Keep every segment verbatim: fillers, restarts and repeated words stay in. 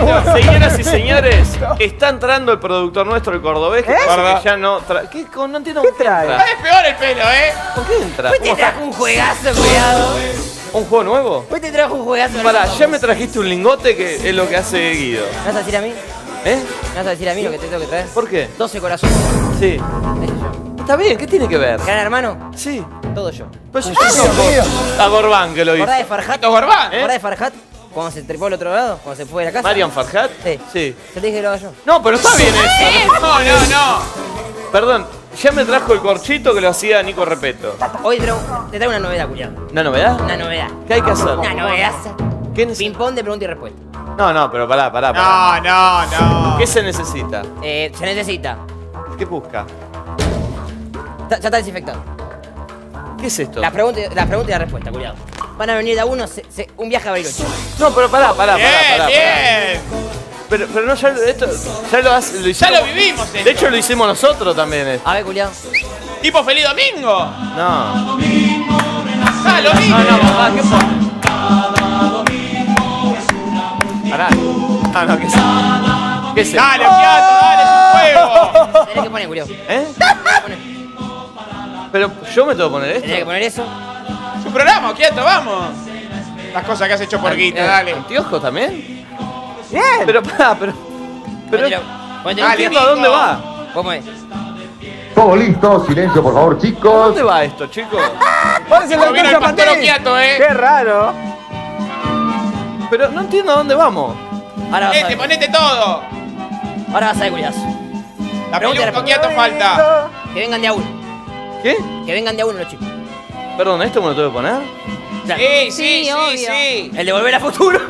Quieto. Señoras y señores, está entrando el productor nuestro, el cordobés, que, ¿Eh? que ya no trae. ¿Qué? No entiendo ¿Qué por qué trae? entra. Es peor el pelo, ¿eh? ¿Por qué entra? Hoy ¿Cómo te está? trajo un juegazo, cuidado. ¿Un juego nuevo? Hoy te trajo un juegazo. Pará, ya me trajiste un lingote que es lo que hace Guido. ¿Me vas a decir a mí? ¿Eh? ¿Me vas a decir a mí lo que te tengo que traer? ¿Por qué? doce corazones. Sí. Ese yo. Está bien, ¿qué tiene que ver? Gran hermano, Sí. todo yo. Pues yo a Gorbán que lo ¿Te acordás hizo. de Farhat? Los Gorbán. ¿Te acordás de Farhat? Cuando se trepó al otro lado, cuando se fue de la casa. ¿Marian Farhat? Sí. Sí. Se te dije que lo haga yo. No, pero está bien eso. No, no, no. Perdón, ya me trajo el corchito que lo hacía Nico Repeto. Hoy te traigo, te traigo una novedad, culiado. ¿Una novedad? Una novedad. ¿Qué hay que hacer? Una novedad. ¿Qué neces- Ping-pong de pregunta y respuesta. No, no, pero pará, pará, pará. No, no, no. ¿Qué se necesita? Eh, se necesita. ¿Qué busca? Ta- Ya está desinfectado. ¿Qué es esto? Las preguntas las preguntas y la respuesta, culiado. Van a venir de a uno se- se- un viaje a Bariloche. No, pero pará, pará, Bien, pará, pará. bien. Pero, pero no, ya, esto, ya lo, hace- lo Ya hicimos. lo vivimos, esto. De hecho, lo hicimos nosotros también. esto. A ver, culiado. Tipo Feliz Domingo. No. Ah, lo mismo. No, no, papá, ¿qué pasa? Pará. Ah, no, ¿qué es? ¿Qué es? esto? Dale, Okiato, dale, es un juego. Tenés que poner, culiado. ¿Eh? Tenés que poner, Pero yo me tengo que poner esto. tenés que poner eso. Su programa, Okiato, vamos. Las cosas que has hecho por guita, Eh, dale. ¿Anteojos también? Bien. Pero pará, pero. Pero Ponetelo, no ponetelo. Dale, entiendo a dónde Nico. va. ¿Cómo es? Todo listo, silencio por favor, ¿A chicos. dónde va esto, chicos? Parece el Lo vino doctor el pastor Zapatín. Okiato, eh. Qué raro. Pero no entiendo a dónde vamos. Ahora vas a Este, ver. ponete todo. Ahora vas a ver, culiazo. La Pregunta peluca y Okiato falta. Que vengan de a uno. ¿Qué? Que vengan de a uno los chicos. Perdón, ¿esto me lo tengo que poner? Claro. Sí, sí, Sí, sí, obvio. sí. El de volver a futuro.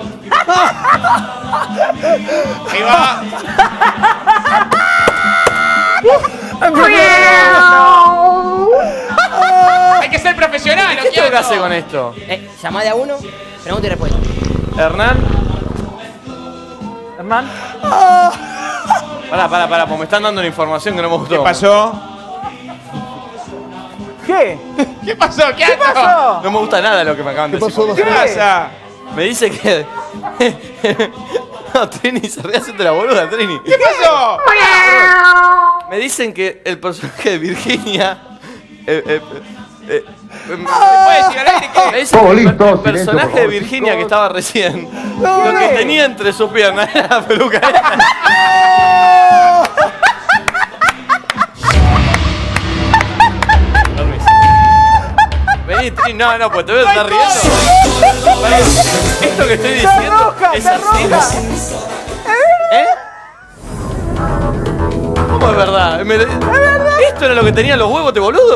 Ahí va. Hay que ser profesional, ¿Qué tengo que Okiato. hacer con esto? Eh, llamá de a uno, pregunta y respuesta. Hernán. Hernán. Pará, pará, pará, porque me están dando una información que no me gustó. ¿Qué pasó? ¿Qué? ¿Qué pasó, Okiato? ¿Qué pasó? No me gusta nada lo que me acaban de decir. ¿Qué pasa? Me dice que. No, Trini se ríe haciendo la boluda, Trini. ¿Qué pasó? Me dicen que el personaje de Virginia. Eh, eh, eh, eh, me- ¿Puedes decir al aire me qué? dicen Todo que el- listo, el silencio, personaje por de favor, Virginia que chicos. estaba recién. No, Lo que ¿qué? tenía entre sus piernas era la peluca. Vení, Trini, no, no, pues te veo estar riendo. Pará, esto que estoy diciendo roja, es está así. roja. ¿Eh? ¿Cómo es verdad? Me- ¿Esto era lo que tenían los huevos de boludo?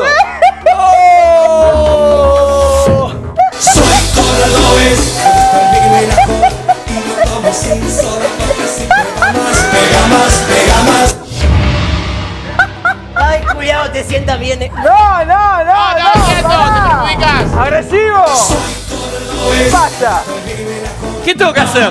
Ay, cuidado, te sientas bien. eh. No, no, no. No, no, Okiato, te pará. perjudicas. ¡Agresivo! ¿Qué pasa? ¿Qué tengo que hacer?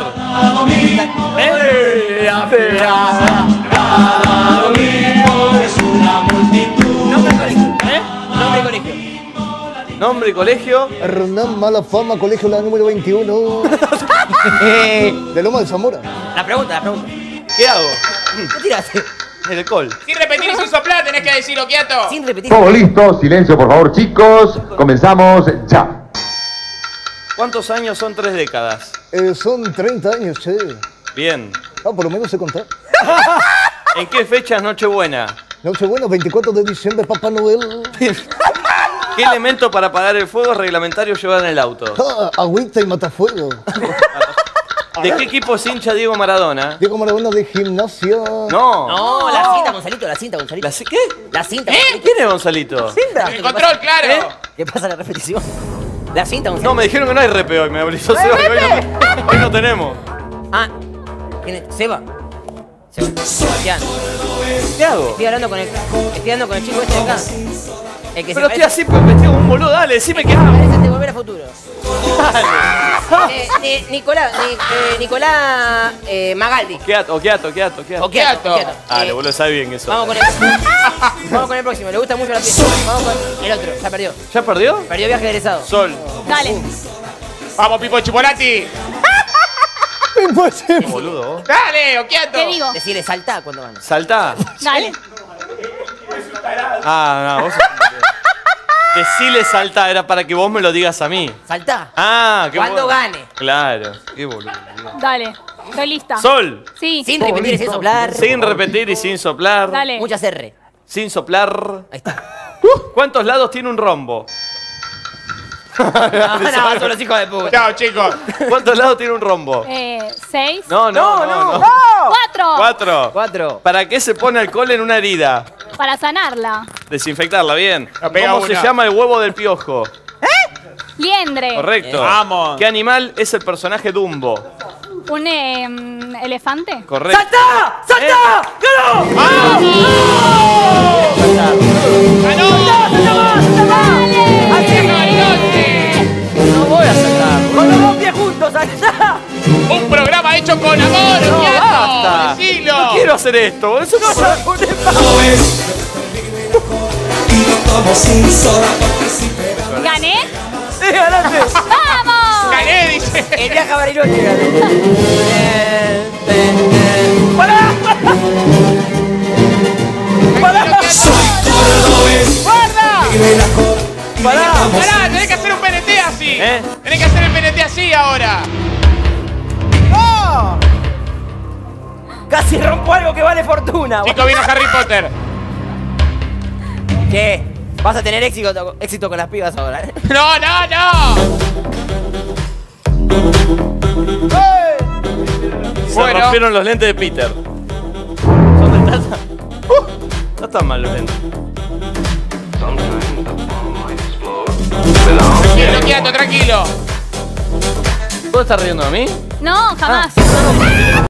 Nombre y colegio. ¿Eh? Nombre y colegio. Nombre y colegio. Hernán Mala Fama, colegio la número veintiuno. De Loma de Zamora. La pregunta, la pregunta. ¿Qué hago? ¿Qué tiraste? El alcohol. Sin repetir y sin soplar tenés que decir, Okiato. Sin repetir. Todo listo, silencio por favor, chicos. Comenzamos ya. ¿Cuántos años son tres décadas? Eh, son treinta años, che. Bien. Ah, por lo menos sé contar. ¿En qué fecha es Nochebuena? Nochebuena, veinticuatro de diciembre, Papá Noel. ¿Qué elemento para apagar el fuego reglamentario llevar en el auto? Ah, agüita y matafuego. ¿De qué equipo es hincha Diego Maradona? Diego Maradona de gimnasia. No. No, la cinta, Gonzalito, la cinta, Gonzalito. ¿La ci- ¿Qué? La cinta, ¿Eh? Gonzalito. ¿Quién es Gonzalito? Cinta. El control, claro. ¿Eh? ¿Qué pasa la repetición? La cinta, Gonzalito. No, me dijeron que no hay repe hoy, me obligó Seba, que hoy no, hoy no tenemos. Ah, ¿quién es? ¿Seba? Sebastián. ¿Qué hago? Estoy hablando con el. Estoy hablando con el chico este de acá. El que Pero se estoy parece, así pues, vestido como un boludo, dale, decime qué hago. parece el de Volver a Futuro. Dale. Eh, ni- Nicolás, ni- eh, Nicolás eh, Magaldi. Quieto, quieto, quieto, quieto. Okiato, Okiato. Dale, Eh, boludo, sabe bien eso. Vamos con el. Vamos con el próximo, le gusta mucho la fiesta. Vamos con el otro, ya perdió. ¿Ya perdió? Perdió viaje de egresado. Sol. Dale. Vamos, Pipo Chipolati. Imposible. Boludo, vos. Dale, Okiato. Te digo. Decirle saltá cuando van. Saltá. Dale. Ah, no, vos. Decile saltá, era para que vos me lo digas a mí. Saltá. Ah, qué Cuando bueno. gane. Claro, qué boludo. Dale. Estoy lista. Sol. Sí. Sin repetir y sin soplar. Sin repetir y sin soplar. Dale. Muchas R. Sin soplar. Ahí está. ¿Cuántos lados tiene un rombo? No, no, son los hijos de puta. Chao, chicos. ¿Cuántos lados tiene un rombo? Eh, seis. No, no, no. no. Cuatro. Cuatro. Cuatro. ¿Para qué se pone alcohol en una herida? Para sanarla. Desinfectarla, bien. La pega ¿Cómo se una. llama el huevo del piojo? Liendre. Correcto. Vamos. ¿Qué animal es el personaje Dumbo? Un eh, mm, elefante. Correcto. ¡Saltá! ¡Saltá! ¡Ganó! ¡Ganó! No voy a saltar. Con los dos pies juntos, saltá. Un programa hecho con amor, No, Okiato. basta. Decilo. No quiero hacer esto. Eso no ¿Gané? Sí, ganaste. ¡Vamos! Gané, dice. El viaje a Bariloche ganó. ¡Pará! ¡Pará! Tenés que hacer un P N T así. ¿Eh? Tenés que hacer el P N T así ahora. ¡No! Casi rompo algo que vale fortuna. Chico, vino Harry Potter. ¿Qué? Vas a tener éxito, éxito con las pibas ahora, ¿eh? No, no, no. Se Bueno. rompieron los lentes de Peter. Son de Tata. Uh, no están mal los lentes. Tranquilo, Okiato, tranquilo. ¿Vos estás riendo de mí? No, jamás.